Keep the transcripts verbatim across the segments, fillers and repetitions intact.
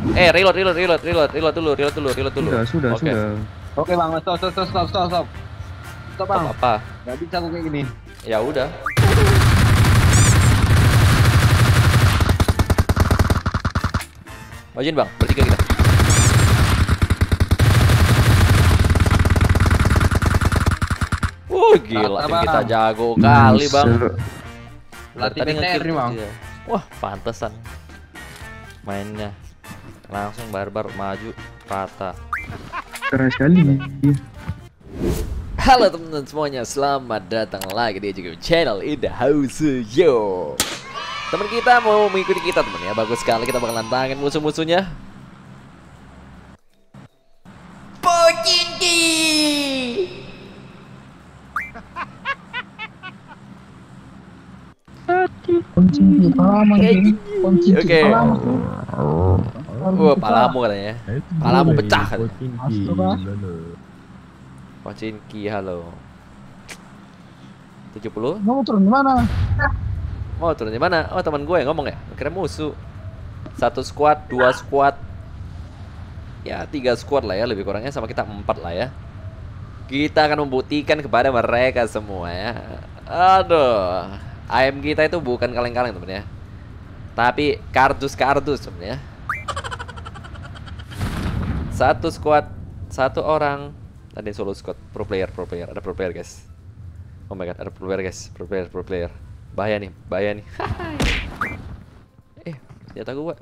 Eh, reload, reload, reload, reload, reload dulu, reload dulu, reload dulu. Sudah, sudah, Oke. sudah. Oke bang, stop, stop, stop, stop, stop, stop. Stop bang. Apa, apa? Gak bisa aku kayak gini. Ya udah. Majuin bang, bertiga kita. Wuh gila, Rata, tim kita Bang. jago kali bang. Pelatih Tadi B T R nge-kill nih bang. dia. Wah pantesan mainnya langsung barbar maju rata. Keras sekali. Halo teman-teman semuanya, selamat datang lagi di YouTube channel In The House Yo. Teman kita mau mengikuti kita teman ya, bagus sekali, kita bakalan tantangin musuh-musuhnya. Pochinki. Pochinki palamu ini. Pochinki Oke. palamu. Wah, palamu katanya. Palamu pecah katanya. Astaga. Pochinki, halo. tujuh puluh. Mau turun di mana? Mau turun di mana? Oh, teman gue yang ngomong ya. Kira musuh. Satu squad, dua squad. Ya, tiga squad lah ya, lebih kurangnya sama kita empat lah ya. Kita akan membuktikan kepada mereka semua ya. Aduh. A M kita itu bukan kaleng-kaleng temen ya. Tapi kardus-kardus temen ya. Satu squad, satu orang. Ada solo squad, pro player, pro player, ada pro player guys. Oh my god, ada pro player guys, pro player, pro player. Bahaya nih, bahaya nih. Eh, senjata gua.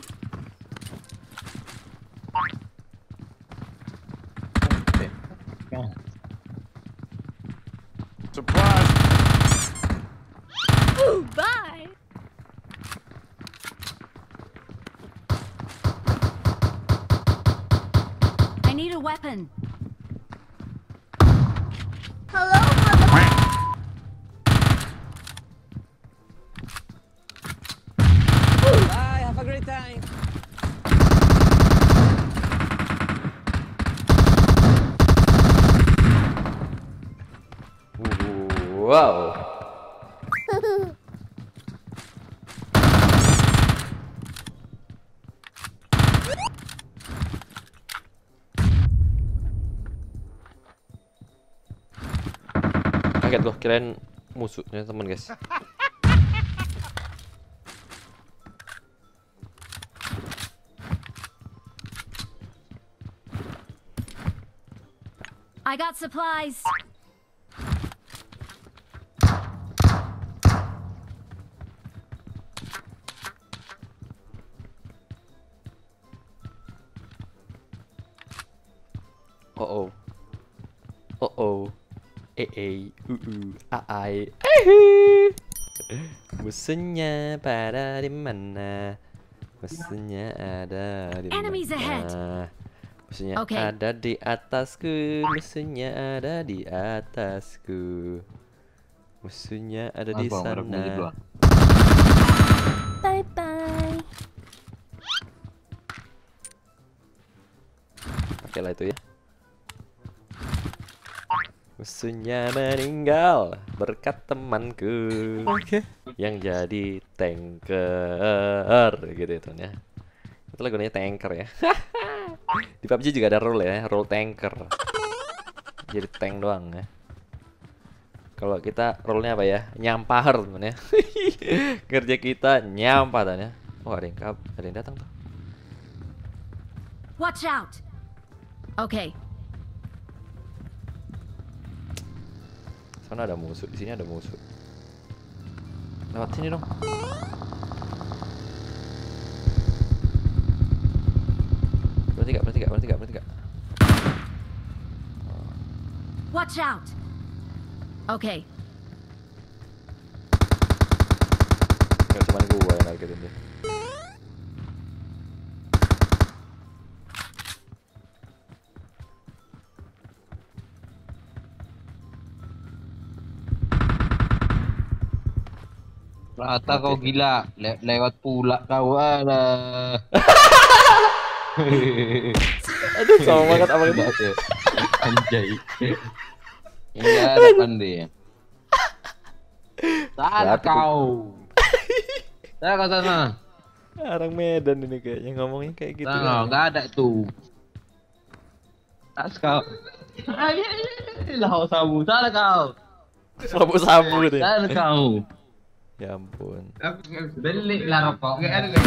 Surprise. Ooh, bye. I need a weapon. Hello, mother. Bye, have a great time. Wow. Kaget gua, kirain musuhnya temen guys. I got supplies. Oh oh. Oh oh. Eh eh. Uh uh. Ai. Eh. Musuhnya pada di mana? Musuhnya ada di Enemies ahead. mana? Musuhnya Okay. ada di atasku. Musuhnya ada di atasku. Musuhnya ada di Abang, baru bunyi sana. dua. Bye bye. Oke lah itu ya. Musuhnya meninggal berkat temanku. Oke. Yang jadi tanker gitu itu ya. Itu lagunya tanker ya. Di P U B G juga ada role ya, role tanker. Jadi tank doang ya. Kalau kita role-nya apa ya? Nyampar teman ya. Kerja kita nyampah dan ya. Oh, ada yang kap, ada yang datang tuh. Watch out. Okay. Sana ada musuh, di sini ada musuh. Lewat sini dong. Berarti gak, berarti gak, berarti gak, berarti gak. Watch out. Okay. Gak cuman gua yang targetin dia. Rata kau gila, Le lewat pula kau ada. Aduh, sama banget apa itu. Anjay. Iya, depan dia. Sana Berarti ku- kau. Sana kau sana. Orang Medan ini kayaknya ngomongnya kayak gitu. Nah, nggak ada itu. Tas kau. Lah, sabu, salah kau. Sabu-sabu deh. Salah kau. Ya ampun. Beli lah rokok. Nggak ada lagi.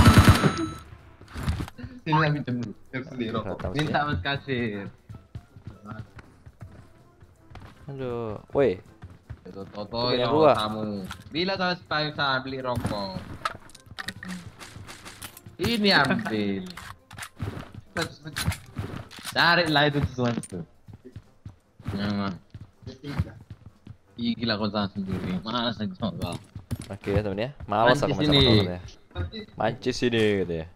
Sini lah pinjam dulu. Biar sendiri rokok. Minta mas kasir. Aduh, woi. Toto Itu punya ya gua. kamu. Bila kau supaya saya beli rokok. Ini ambil. Cari lah itu sesuatu. Jangan. Ih, gila kau sana sendiri. Mana saya kau? Oke ya temen ya. Malas aku main Mancis sama ini. temen ya. Mancis ini gitu ya.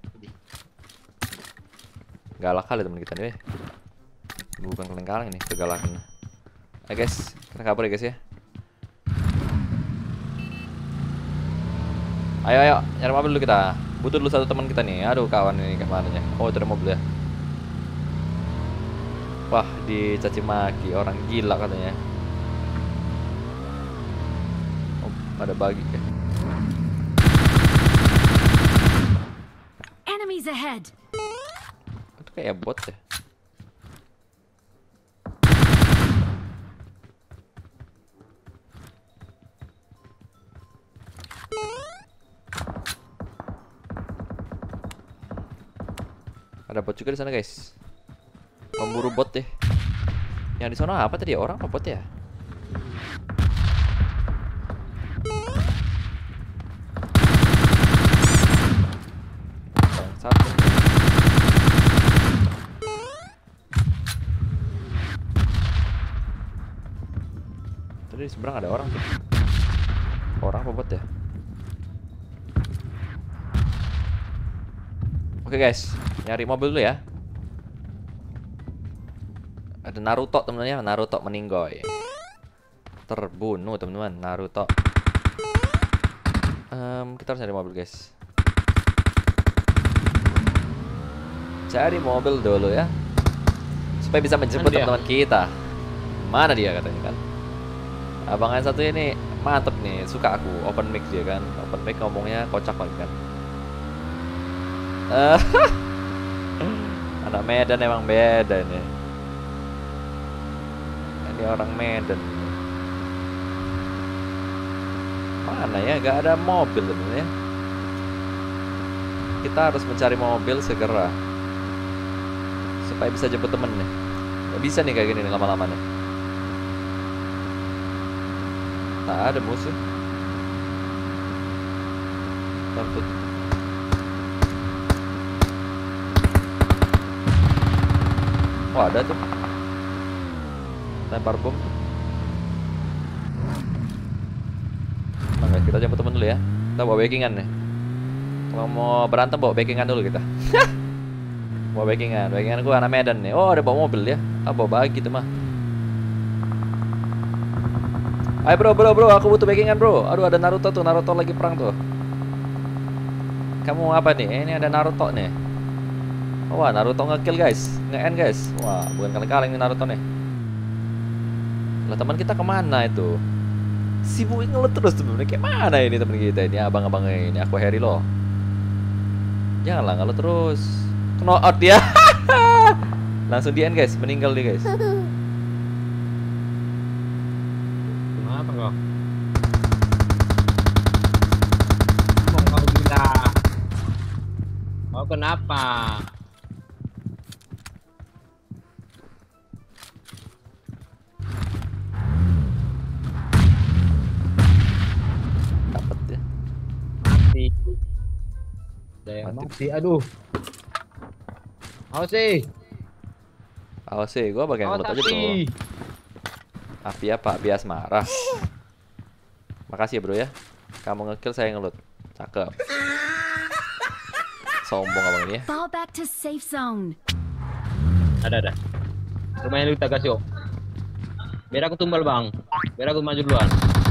Galak kali temen kita nih. Bukan kaleng-kaleng ini, kegalakan. Ayo guys, kita kabur ya guys ya. Ayo ayo, nyari mobil dulu kita. Butuh dulu satu teman kita nih. Aduh kawan ini kemana nya? Oh itu ada mobil ya. Wah dicaci maki orang gila katanya. Oh ada bagi ya. Enemies ahead. Itu kayak bot ya. Ada bot juga di sana guys. Memburu bot deh. Yang di sana apa tadi ya? Orang apa bot ya? Bangsat. Tadi di seberang ada orang tuh. Orang apa bot ya? Oke guys, nyari mobil dulu ya. Ada Naruto teman-teman, Naruto meninggoy. Terbunuh teman-teman, Naruto. Um, kita harus nyari mobil guys. Cari mobil dulu ya, supaya bisa menjemput teman-teman kita. Mana dia katanya kan? Abang yang satu ini mantep nih, suka aku. Open mic dia kan, open mic ngomongnya kocak banget kan. Uh, anak Medan emang beda nih. Ini orang Medan. Mana ya? Gak ada mobil sebenarnya. Kita harus mencari mobil segera supaya bisa jemput temen nih. Gak bisa nih kayak gini nih lama-lama nih. Tak ada musuh. Takut. Oh ada tuh. Lempar bom. Nah guys, kita jemput temen dulu ya. Kita bawa backingan nih. Kalau mau berantem bawa backingan dulu kita. Bawa backingan. Backingan gua anak Medan nih. Oh ada bawa mobil ya. Ah bawa bagi tuh mah. Ayo bro bro bro, aku butuh backingan bro. Aduh ada Naruto tuh, Naruto lagi perang tuh. Kamu apa nih? Eh, ini ada Naruto nih. Oh, wah Naruto nge-kill guys, nge-end guys. Wah bukan kaleng-kaleng nih Naruto nih. Lah teman kita kemana itu? Sibuk ngelut terus temen. Kayak mana ini temen kita ini, abang-abangnya ini. Aku Harry loh. Janganlah ngelut terus. Kena out dia. Langsung di end guys, meninggal dia guys. Kenapa kau? Kok kau gila? Kau kenapa? Dapat ya. Mati. Saya mati. Aduh. Awas sih. Awas sih, gua bagian ngelut aja bro. Api apa? Api asmara. Makasih ya bro ya. Kamu nge-kill, saya ngelut. Cakep. Sombong abang ini ya. Fall back to safe zone. Ada ada. Rumahnya lu kita kasih. Biar aku tumbal bang. Biar aku maju duluan.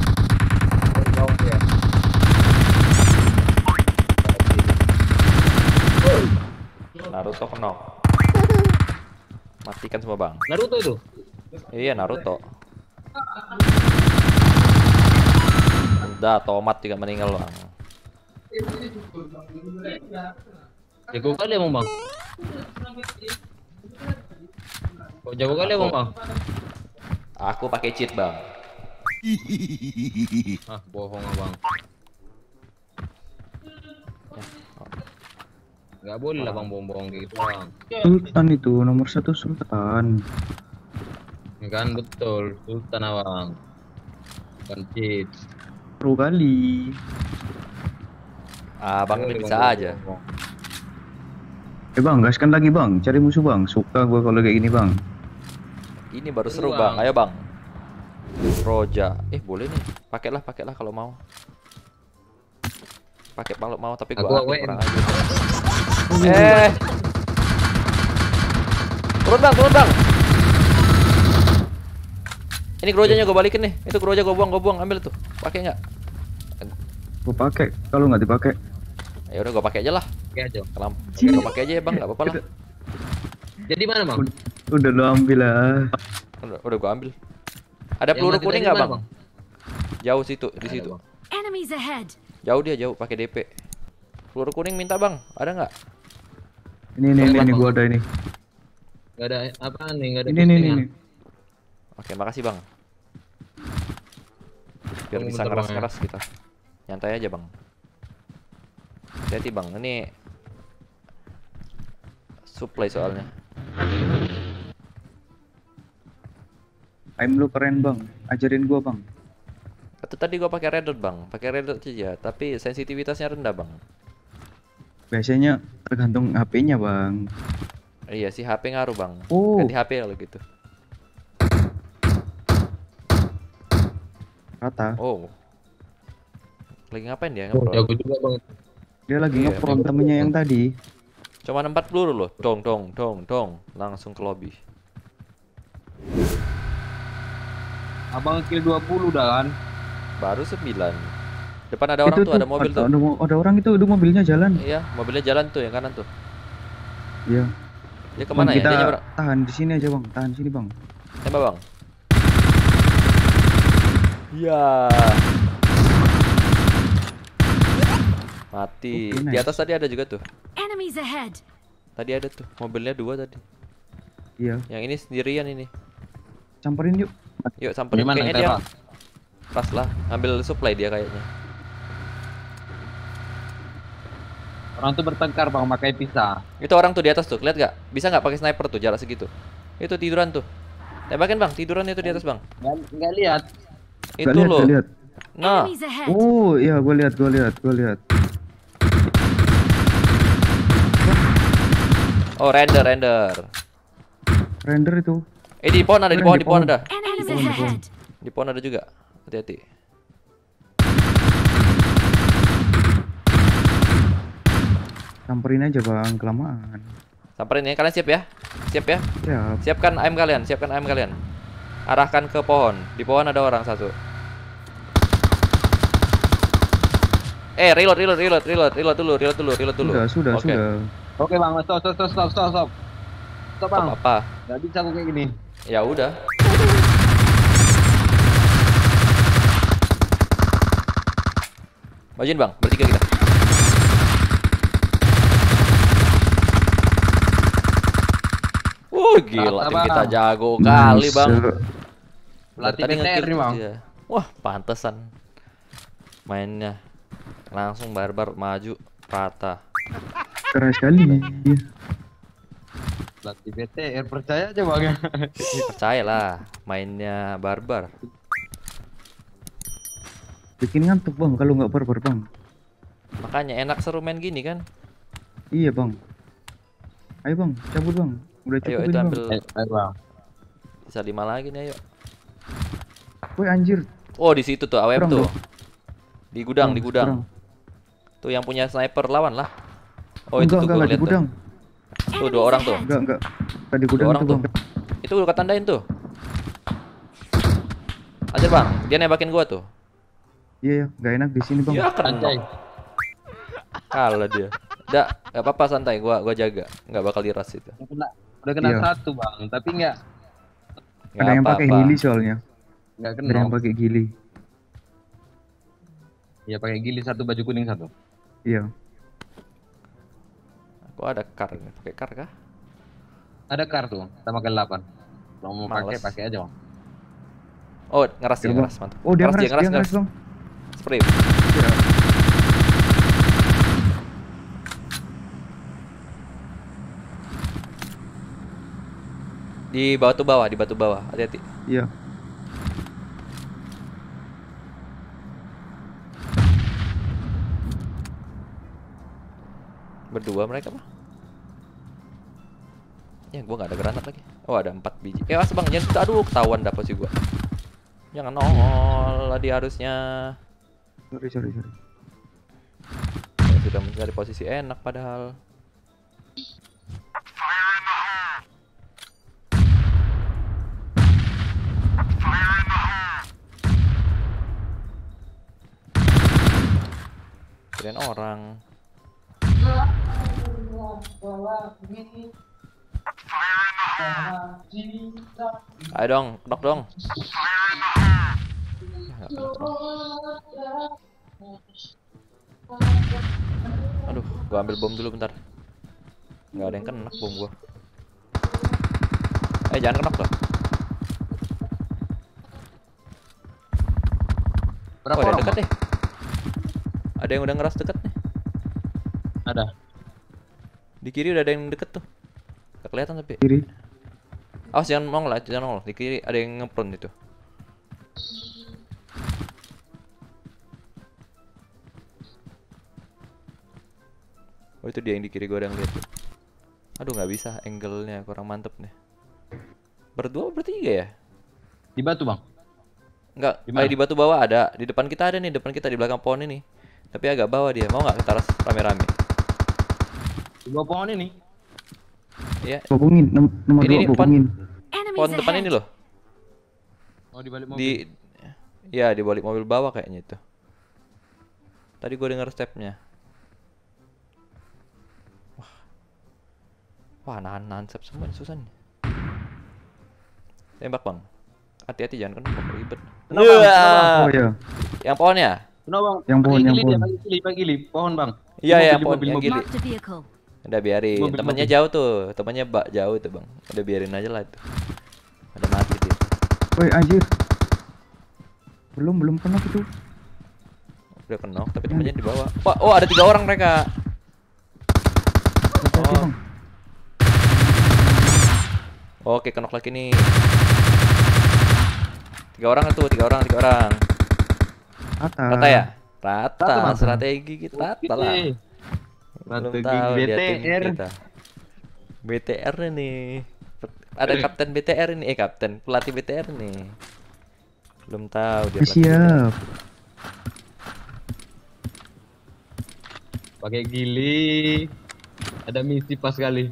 Naruto kena. Matikan semua bang. Naruto itu. Iya Naruto. Udah tomat juga meninggal bang. Jago kali emang bang. Kok jago kali emang bang? Aku pakai cheat, Bang. Ah, bohong abang. Gak boleh lah bang bohong-bohong kayak gitu bang. Sultan itu nomor satu Sultan. Ya kan betul, Sultan abang. Bukan cheat. Pro kali. Abang ini Boleh, bisa Bang, aja. bohong. Eh bang, gaskan lagi bang. Cari musuh bang. Suka gua kalau kayak gini bang. Ini baru seru, Seru, Bang. Bang. Ayo, Bang. Roja. Eh, boleh nih. Pakailah, pakailah kalau mau. Pakai kalau mau, tapi Aku gua A W M. kurang aja. Eh. Turun, Bang, turun, Bang. Ini grojanya gua balikin nih. Itu groja gua buang, gua buang. Ambil tuh. Pakai nggak? Gua pakai. Kalau nggak dipakai. Ya udah, gua pakai aja lah. Oke aja. Kelam. Gua pakai aja ya, Bang. Nggak apa-apa lah. Jadi mana bang? Udah, udah lo ambil lah. Udah, udah gua ambil. Ada Yang peluru mati kuning tadi nggak, mana, Bang? Bang? Jauh situ, di Ada, situ. Bang. Enemies ahead. Jauh dia, jauh pakai D P. Peluru kuning minta, Bang. Ada nggak? Ini ini ini, ini gua ada ini. Gak ada apa nih? Gak ada Ini ini ini. postingan. ini. Oke, makasih, Bang. Biar Tunggu bisa bentar, Bang, ya. ngeras-ngeras kita. Nyantai aja, Bang. Hati-hati, Bang. Ini supply soalnya. Aim lu keren bang. Ajarin gua bang. Itu tadi gua pakai red dot, Bang. Pakai red dot aja, tapi sensitivitasnya rendah, Bang. Biasanya tergantung H P-nya bang. Iya sih, H P ngaruh, Bang. Oh. Ganti H P kalau gitu. Rata. Oh. Lagi ngapain dia Oh, ngeprot? jago juga bang. Dia lagi Iya, nge-front temennya yang tadi. Cuma empat peluru loh. Dong, dong, dong, dong. Langsung ke lobby. Abang kill dua puluh dah kan? Baru sembilan. Depan ada orang tuh, ada mobil tuh. Ada, mo- ada orang itu, ada mobilnya jalan. Iya, mobilnya jalan tuh yang kanan tuh. Iya. Dia kemana Bang, ya? kita Dia nyebrang. tahan di sini aja bang. Tahan di sini bang. Tembak, Bang. Iya. Mati. Oke, Di nice. atas tadi ada juga tuh. Enemies ahead. Tadi ada tuh. Mobilnya dua tadi. Iya. Yang ini sendirian ini. Campurin yuk. Yuk samperin. Gimana Kayaknya kita, dia Pak? pas lah. Ambil supply dia kayaknya. Orang tuh bertengkar bang, pakai pisah. Itu orang tuh di atas tuh. Lihat gak? Bisa nggak pakai sniper tuh jarak segitu? Itu tiduran tuh. Tembakin, Bang. Tiduran itu di atas, Bang. Nggak, nggak lihat. Itu Gak lihat, loh. gak lihat. Nah. Enemies ahead. Oh iya, gua lihat, gua lihat, gua lihat. Oh, render, render. Render itu. Eh, di pohon ada, di pohon, di pohon ada. Enemies Pohon, pohon. ahead. Di pohon ada juga. Hati-hati. Samperin aja bang, kelamaan. Samperin ya. Kalian siap ya? Siap ya? Ya, Siapkan aim kalian, siapkan aim kalian. Arahkan ke pohon. Di pohon ada orang satu. Eh, reload, reload, reload, reload, reload dulu, reload dulu, reload dulu. sudah, sudah, Oke. sudah. Oke bang, stop, stop, stop, stop, stop, stop. Stop bang. Stop apa? Nggak bisa aku kayak gini. Ya udah. Majuin, Bang, bertiga kita. Uh, gila, Rata, tim Bang. kita jago kali, Bang. Nice. Pelatih Tadi B T R nge-kill nih bang. dia. Wah, pantesan. Mainnya langsung barbar maju rata. Keras sekali. Iya. Pelatih B T R percaya aja bang. Percayalah, mainnya barbar. Bikin ngantuk bang, kalau nggak barbar bang. Makanya enak seru main gini kan. Iya bang. Ayo bang, cabut bang. Udah Ayo cukupin itu bang. ambil Ayo, ayo bang. bisa lima lagi nih, ayo. Woi anjir. Oh, di situ tuh A W M Serang, tuh. bang. Di gudang, Serang, di gudang. serang. Tuh yang punya sniper lawan lah. Oh, itu enggak, tuh enggak, gua enggak di lihat tuh. gudang. Tuh dua orang tuh. Enggak, enggak. Enggak di gudang Dua orang itu tuh. bang. Itu gua tandain tuh. Aja, Bang. Dia nembakin gua tuh. Iya, iya, enggak enak di sini bang. Ya kena. Anjay. Kalah dia. Nggak, nggak apa-apa, santai. Gua gua jaga. Nggak bakal diras itu. Udah kena, udah kena Iya. satu bang, tapi nggak Nggak Ada yang pakai apa-apa. gili soalnya. nggak Ada kena. yang pakai gili. Iya pakai gili satu, baju kuning satu. Iya. Kok ada kar nih? Pakai kar kah? Ada kartu sama ke delapan. Kalau mau pakai Males. pakai aja bang. Oh, ngeras dia, Coba. ngeras mantap. Oh, dia Ngeras ngeras, dia ngeras, Bang. Spray. Di batu bawah, di batu bawah. Hati-hati. Iya. Berdua mereka mah. Ya, gua nggak ada granat lagi. Oh, ada empat biji. Eh, as bang, jangan. Aduh, ketahuan dapat sih gua. Jangan nongol lah, dia harusnya. Sorry, sorry, sorry. Ya, sudah mencari posisi enak padahal. Kirain orang. Ayo dong, knock dong. Ya, nggak knock dong. Aduh, gua ambil bom dulu bentar. Nggak ada yang kena bom gua. Eh, jangan kena loh. Berapa Oh, ada orang? dekat Bang? nih. Ada yang udah ngeras deket nih. Ada. Di kiri udah ada yang deket tuh. Gak kelihatan tapi. Kiri. Awas jangan nongol lah, jangan nongol. Di kiri ada yang ngepron itu. Oh, itu dia yang di kiri gua ada yang lihat tuh. Aduh, nggak bisa, angle-nya kurang mantep nih. Berdua bertiga ya? Di batu bang. Enggak, Di mana? di batu bawah ada. Di depan kita ada nih, depan kita di belakang pohon ini. Tapi agak bawah dia. Mau nggak kita ras rame-rame? Di bawah pohon ini. Iya, Bobongin, nom nomor Ini dua nih, bobongin. pohon Enemies depan ini ahead. loh. Oh di balik mobil. Di ya, di balik mobil bawah kayaknya itu. Tadi gue dengar stepnya. Wah. Wah, nahan-nahan step semua ini susah nih. Tembak, Bang. Hati-hati jangan kena bom ribet. Kenapa, Bang? Wah. Oh ya, Yang pohon ya? Kenapa bang? Yang pohon, Pakai yang gili dia, pohon. pakai gili, pakai gili. Pohon bang. Iya, Mobil, ya, di pohon mobil, yang mobil. gili. Marked a vehicle. Udah biarin. Mobil, Temennya mobil. jauh tuh. Temennya bak jauh tuh, Bang. Udah biarin aja lah itu. Ada mati dia. woi anjir. Belum, belum kena itu. Udah kenok, tapi temennya di bawah. Wah, oh ada tiga orang mereka. Hati-hati, Oh. Bang. Oke, kenok lagi nih. Tiga orang tuh, tiga orang, tiga orang. Rata. Rata ya? Rata, Rata, Bang. strategi kita rata lah. Oke. Belum Strategi tahu dia B T tim R. kita. B T R nih. Ada kapten B T R ini, eh kapten pelatih B T R nih. Belum tahu dia pelatih B T R. Siap. Pakai gili. Ada misi pas kali.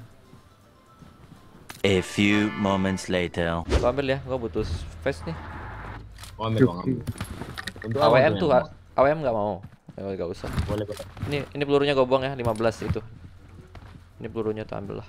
A few moments later. Gua ambil ya, gua butuh face nih. Oh, ambil bang. Ambil. Untuk A W apa M tuh, Bang? A W M nggak mau. Ya, nggak usah. Boleh boleh. Ini ini pelurunya gua buang ya, lima belas itu. Ini pelurunya tuh ambil lah.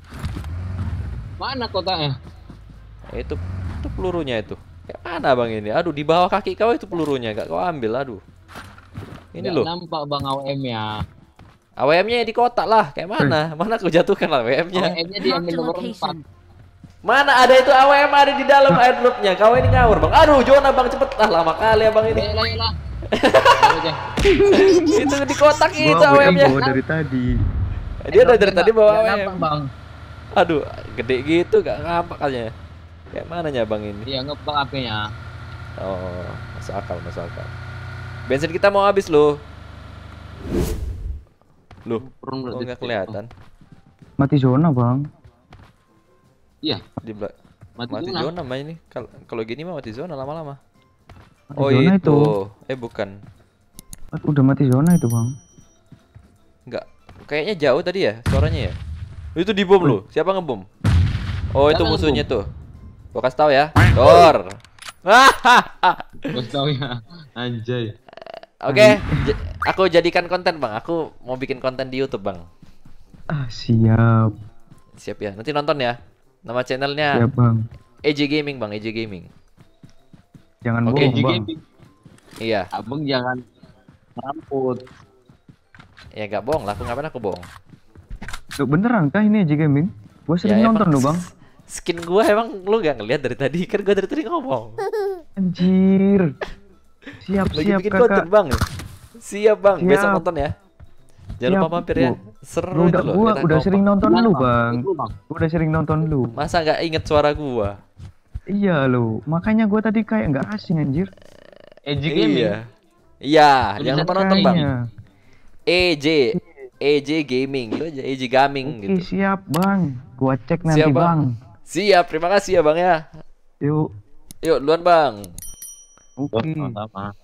Mana kotaknya? Ya, itu itu pelurunya itu. Kayak mana bang ini? Aduh, di bawah kaki kau itu pelurunya, gak kau ambil, aduh. Ini Nggak loh. nampak bang A W M-nya. A W M-nya di kotak lah, kayak mana? Mana aku jatuhkan A W A W M-nya? M-nya diambil Marked a nomor location. empat. Mana ada itu A W M ada di dalam airdropnya? Kau ini ngawur bang. Aduh, Jona bang cepet lah, lama kali ya bang ini. Yalah yalah. Aja. Itu di kotak itu Gua A W M-nya. bawa dari tadi. Dia udah dari tadi bawa A W Nggak M. nampak bang. Aduh, gede gitu gak ngampak kayaknya. Kayak mananya bang ini? Dia ngebak A P-nya. Oh, masuk akal, masuk akal. Bensin kita mau habis loh. Loh, kok nggak kelihatan? Mati zona, Bang. Iya. Di belak Mati, mati zona. zona mah ini. Kalau kalau gini mah mati zona lama-lama. Mati Oh zona itu. itu. Eh bukan. Udah mati zona itu, Bang. Enggak. Kayaknya jauh tadi ya suaranya ya. Itu di bom loh. Siapa ngebom? Oh, itu Siapa musuhnya ngebom? tuh. Gua kasih tahu ya. Dor. Bos tau ya. Anjay. Oke, j- aku jadikan konten, Bang. Aku mau bikin konten di YouTube, Bang. Ah, siap. Siap ya. Nanti nonton ya. Nama channelnya Siap, Bang. E J Gaming, Bang. E J Gaming. Jangan Oke, bohong, G Bang. Gaming. Iya. Abang jangan meramput. Ya nggak bohong lah. Aku ngapain aku bohong? Loh, beneran kah ini Aji Gaming? Gue sering Ya, nonton emang loh bang. Skin gua emang lu gak ngeliat dari tadi? Kan gua dari tadi ngomong. Anjir. Siap Lagi siap bikin kakak. konten bang. Siap bang, Siap. besok nonton ya. Jangan Siap. lupa mampir ya. Seru Lu itu udah loh. gua kita udah kompak. sering nonton Gimana, lu Bang? bang. Itu, Bang. Gua udah sering nonton lu. Masa nggak inget suara gua? Iya lo. Makanya gua tadi kayak nggak asing anjir. Edgy Gaming. Iya. Iya, Lu jangan bisa lupa nonton bang. Kayaknya. E J E J Gaming itu aja, E J Gaming Oke gitu. siap bang. Gua cek nanti Siap, Bang. bang. Siap, terima kasih ya bang ya. Yuk. Yuk, duluan bang. Oke. Oh, sama.